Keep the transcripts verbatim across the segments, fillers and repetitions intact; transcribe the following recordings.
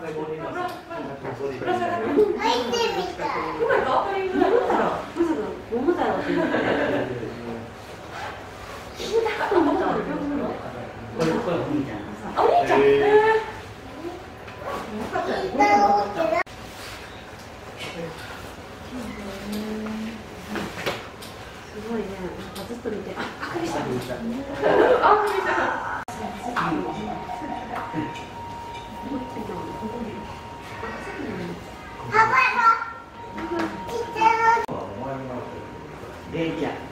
ごいね、ずっと見て、あ、あかりした。あ、見た。レイちゃん。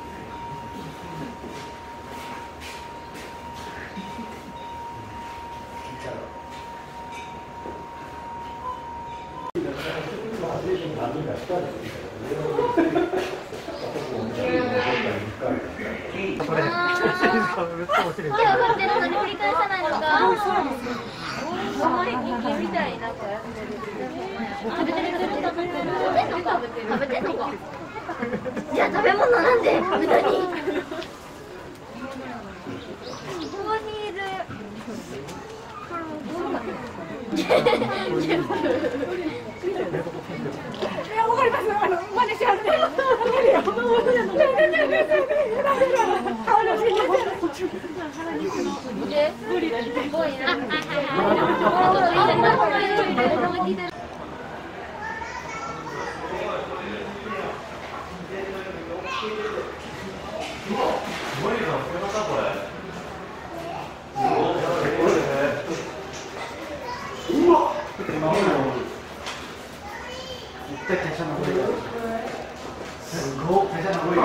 手を振ってるのに振り返さないのがあんまり人間みたいになんかやってる。食べてる食べてる食べてる食べてるのか。じゃあ食べ物なんで豚に。ここにいる。いや、わかります。あの真似しはるね。わかるよ。無理だね。すごいな。すごい。会社の上が。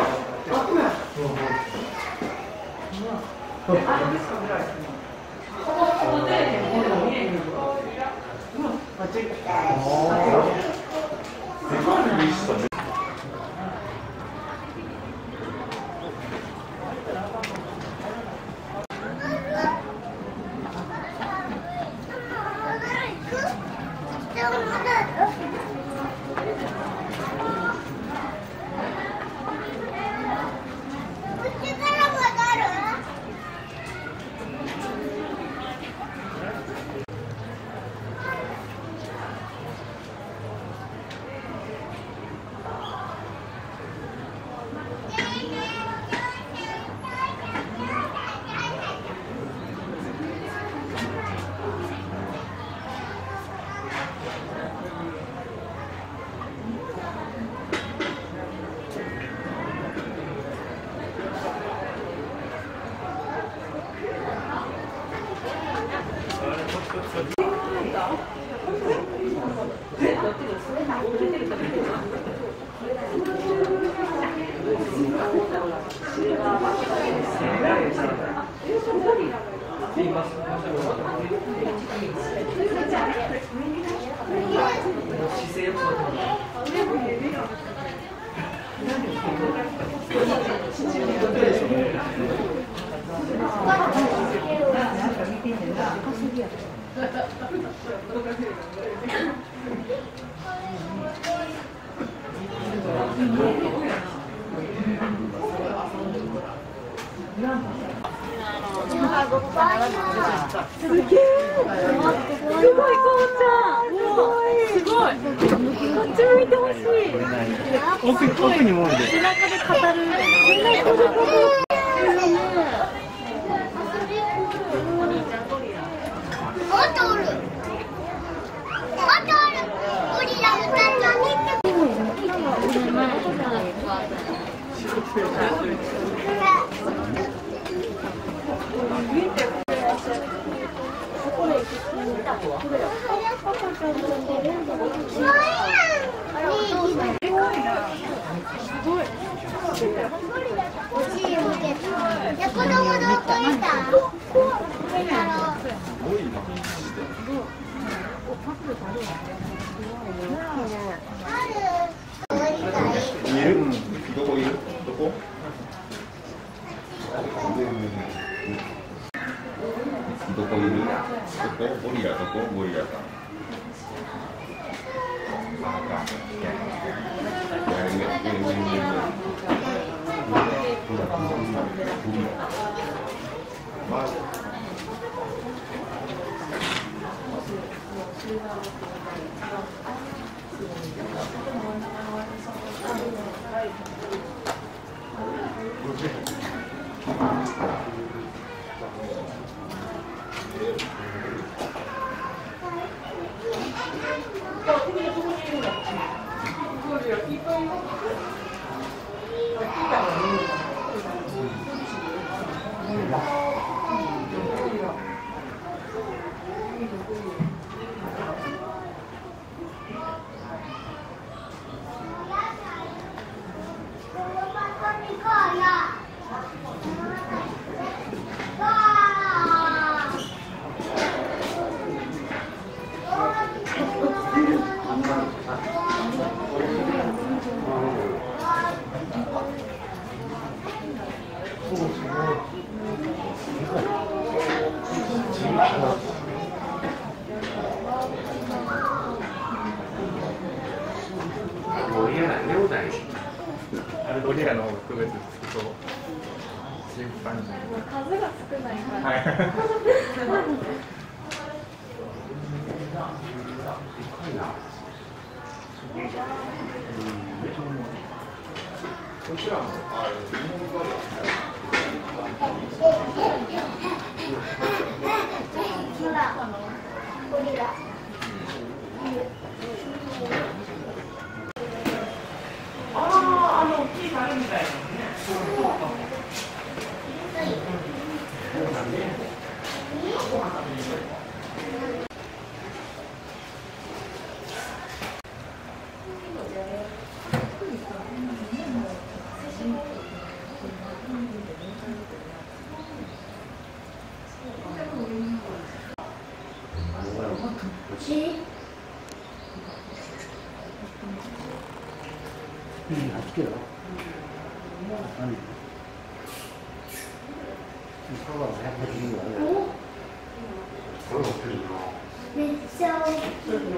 すげえ。すごい、こうちゃん。すごい。こっち向いてほしい。奥奥にもんで。背中で語る。どこいる？どこ？ゴリラどこ？ゴリラさん。あか。まあ。 ゴリラな両代。あれゴリラの方が区別つくと。チンパンジー。 数が少ないから。 はい。でかいな。こちらもあれ日本語だ。 ほら、ゴリラ。 ああ、あの大きいタレみたいなね。 うん、あっちけど。何？そうだね、やっぱりいいわね。 これ持ってるな。 めっちゃ大きい。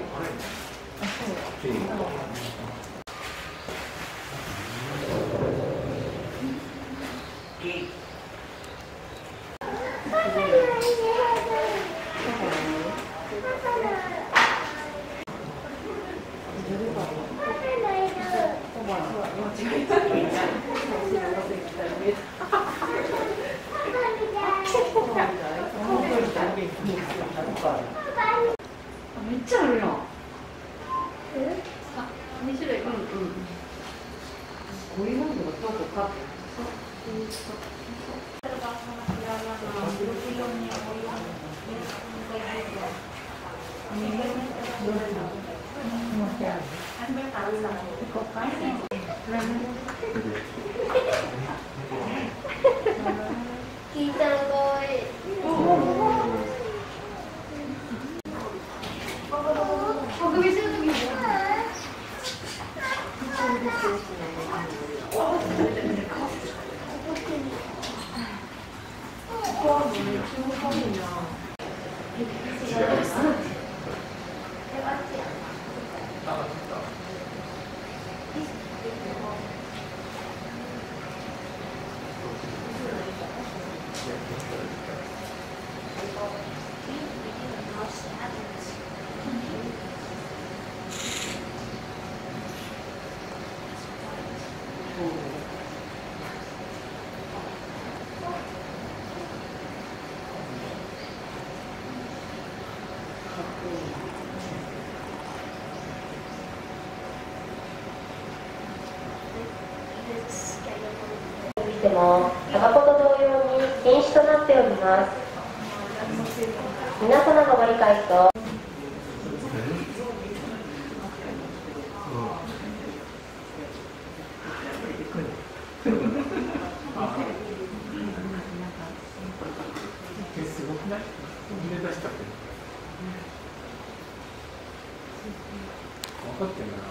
めっちゃあるよ。 え？ あ、二種類。うんうん。こういうのがどこか。 聞いたらかわいい。 国民性の時に。 でもタバコと同様に禁止となっております。皆様のご理解とすごくない？入れ出したって。分かってんだな。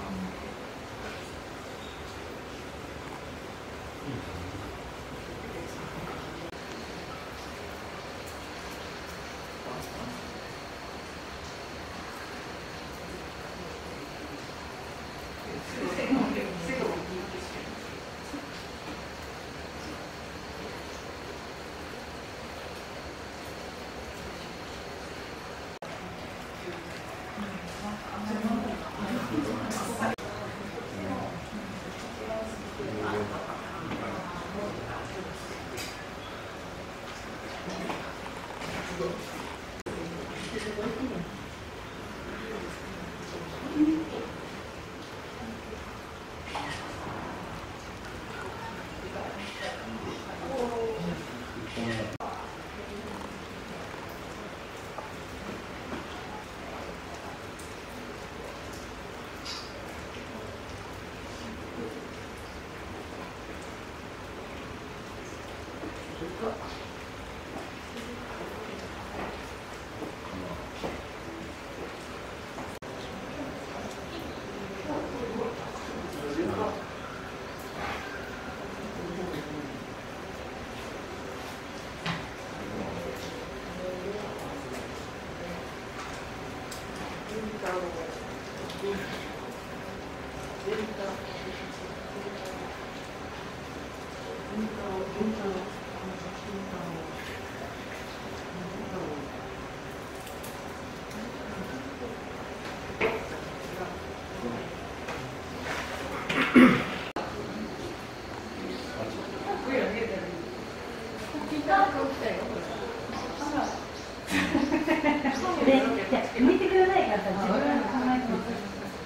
見てくれないからさ、自分で考えてみて。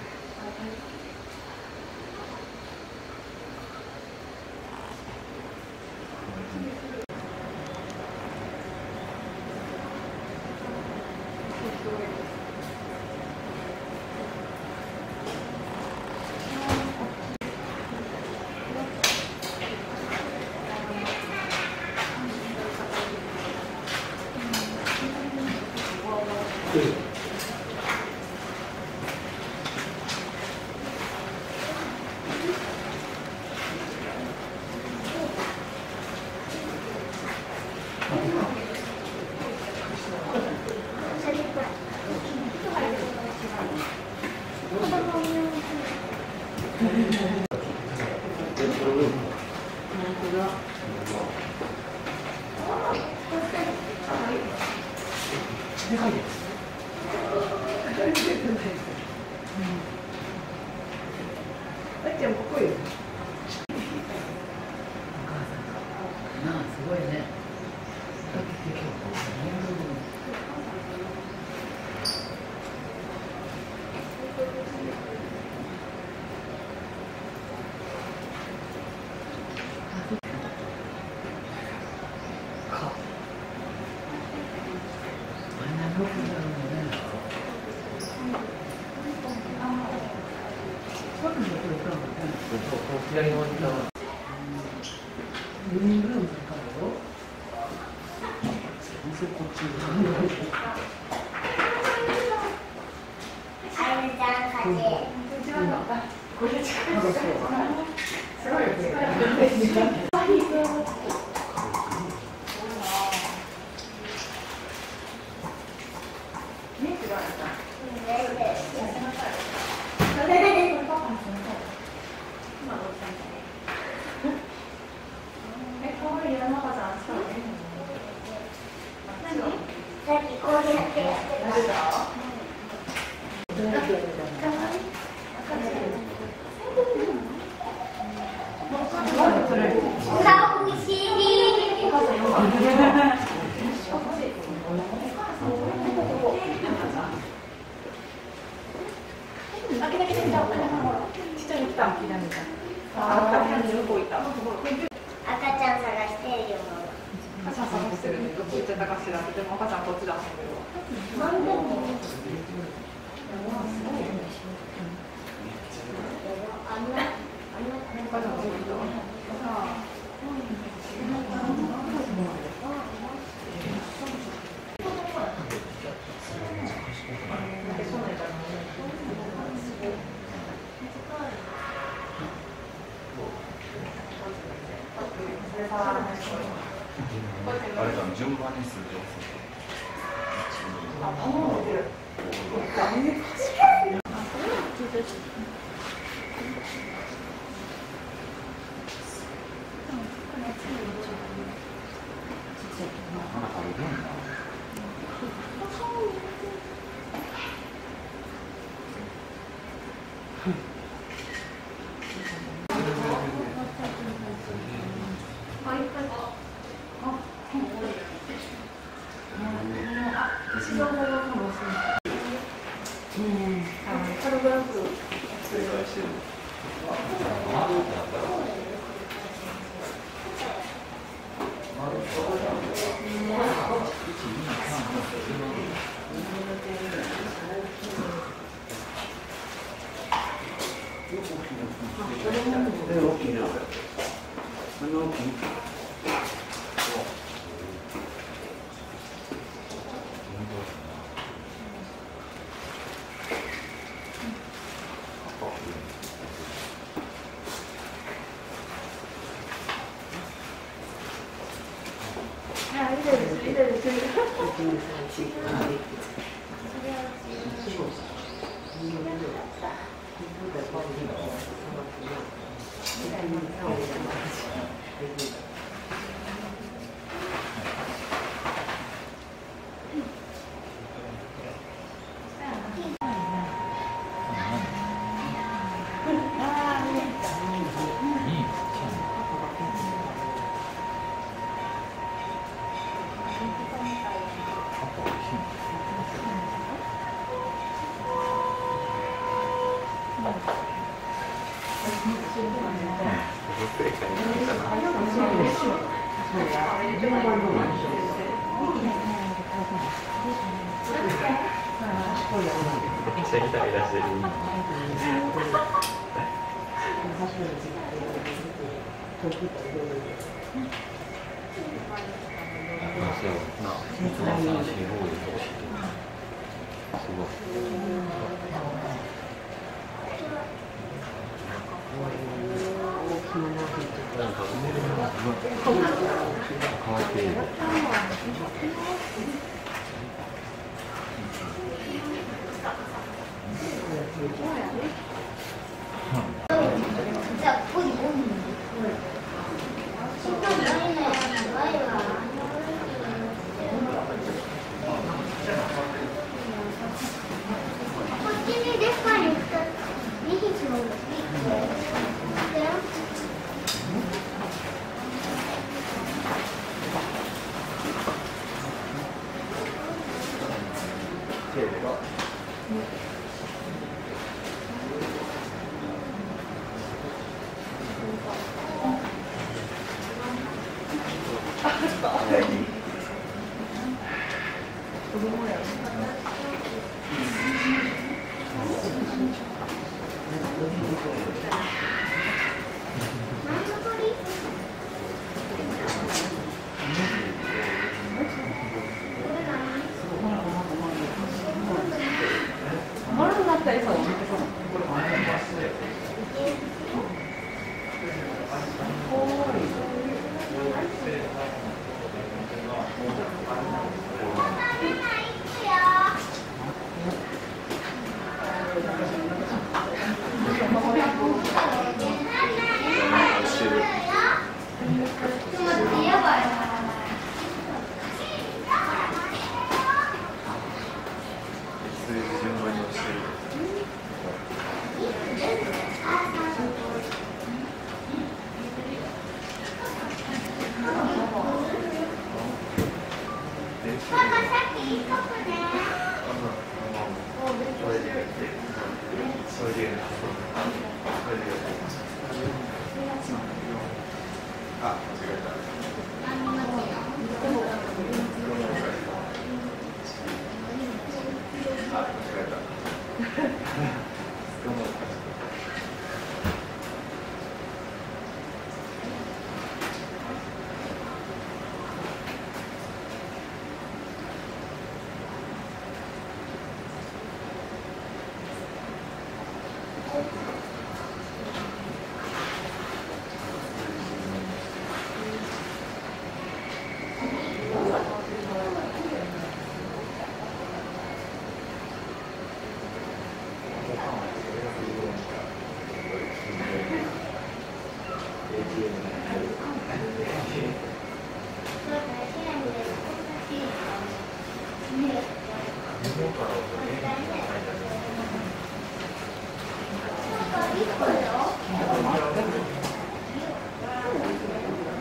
左のモニターは順番にするはい。 ちのものかもしれない。うん。カルバランク。正解してる。 大きいな。あの大きい。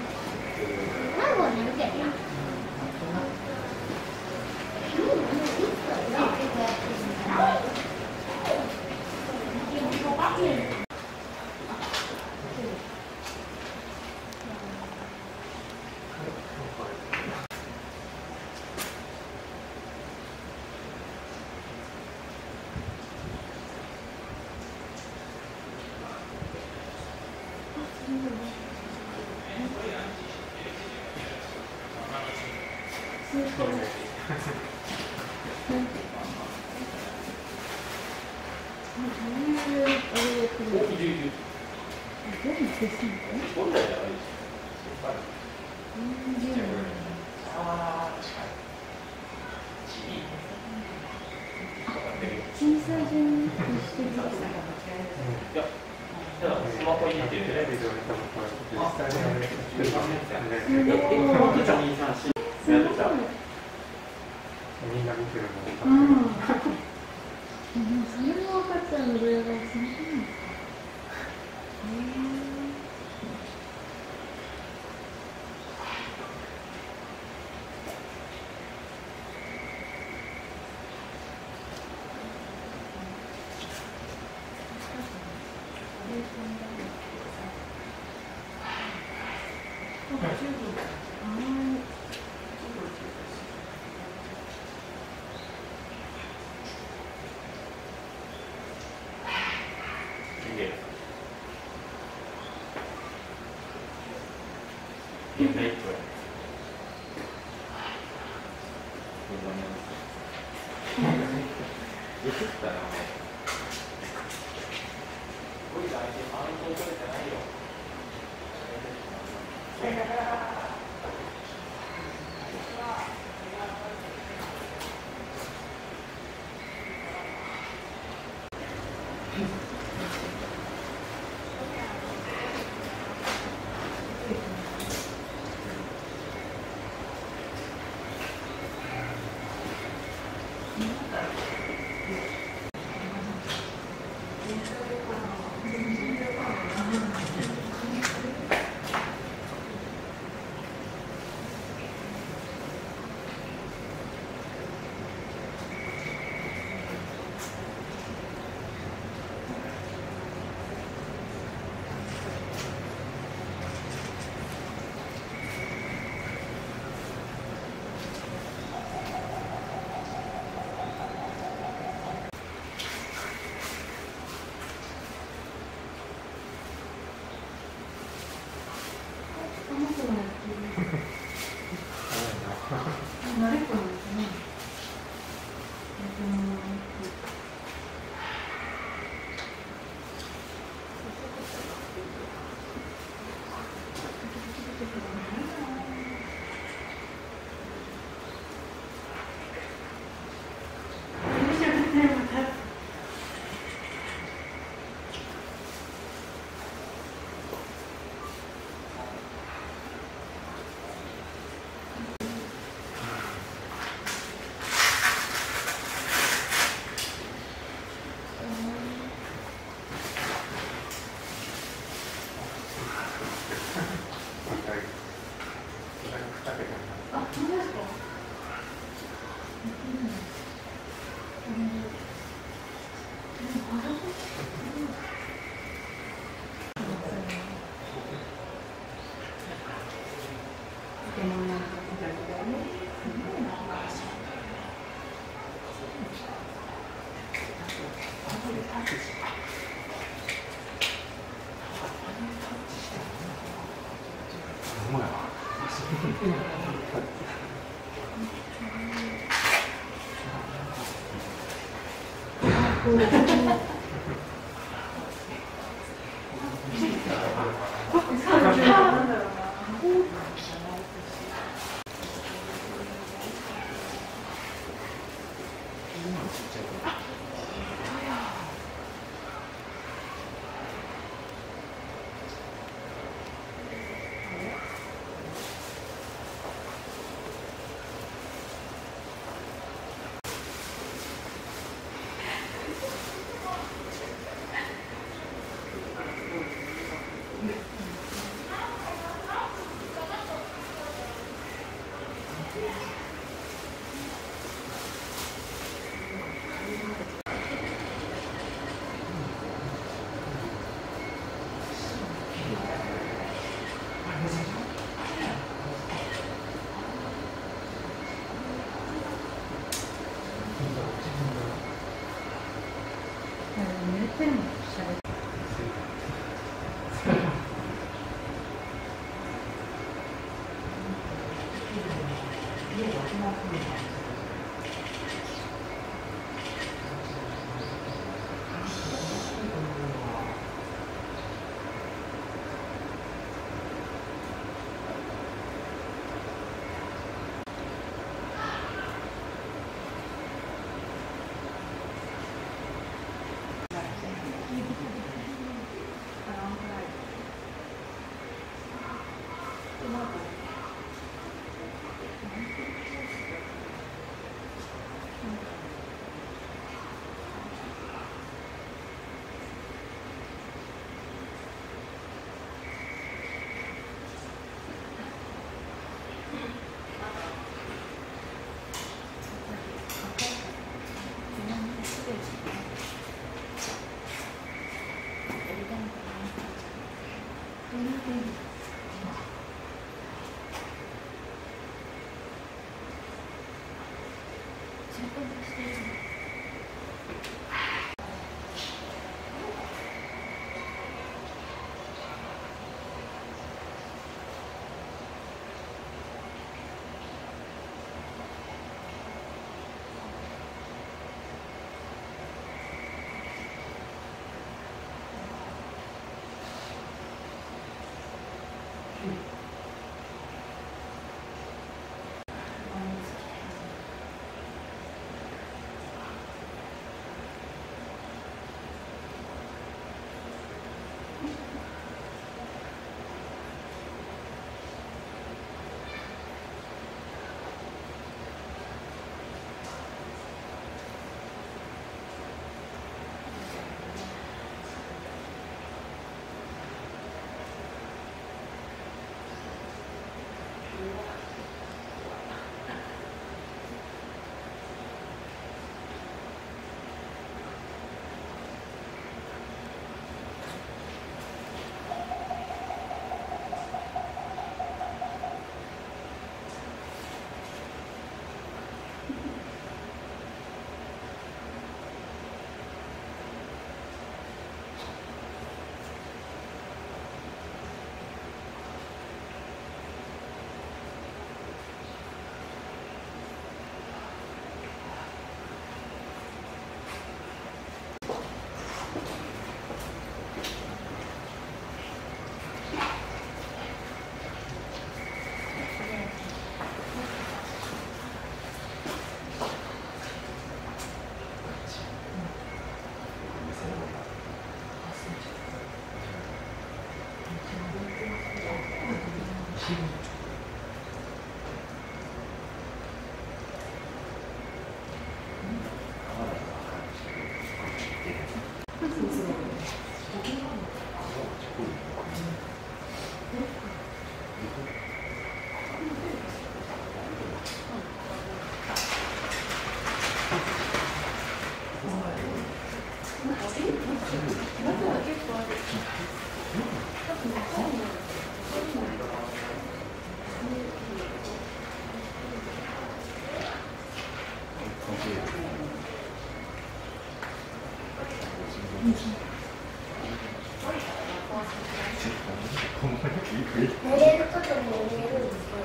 何本寝るけど審査順にしてるんですか？ スマホ入れてテレビで見たことある。実際にあれしてるんですね。みんな見てるの。 それも分かっちゃうので、それなんですか？ 現代っぽい。映ったな。 寝れることも寝れるんですけど。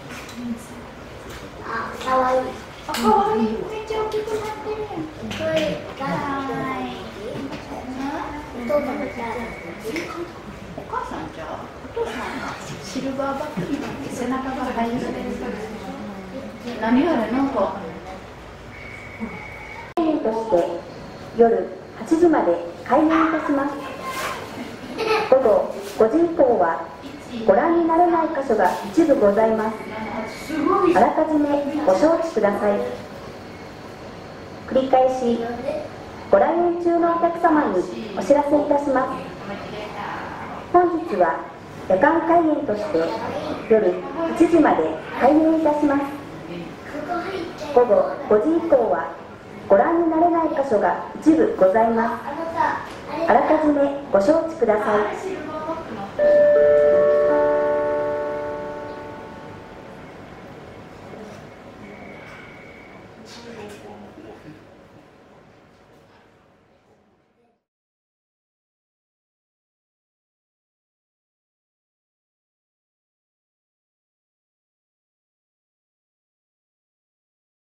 あ、かわいい。あ、かわいい。めっちゃ大きくなってる。これ、かわいい。お父さんみたい。 お母さんじゃお父さんがシルバーバッグになって背中が入る。何あれなんか。 として夜はちじまで開園いたします。午後ごじ以降はご覧になれない箇所が一部ございます。あらかじめご承知ください。繰り返しご来園中のお客様にお知らせいたします。本日は夜間開園として夜はちじまで開園いたします。午後ごじ以降はご覧になれない箇所が一部ございます。あらかじめご承知ください。